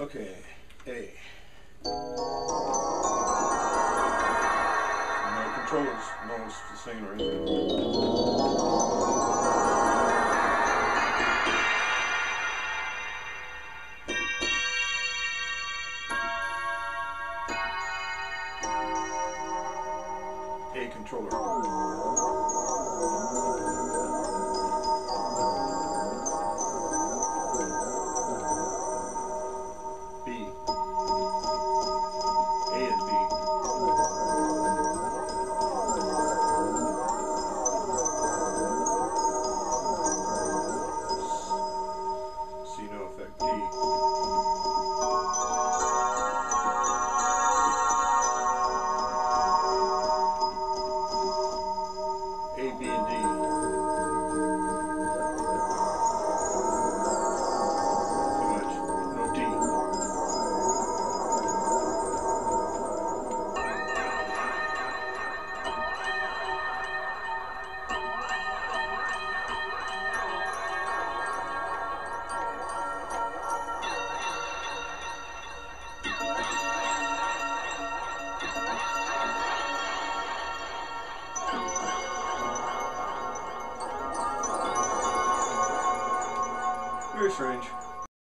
Okay, A. No controls, no singing or anything. A controller. B. A and B. C no effect. D. A, B, and D. Too much. No D. Very strange.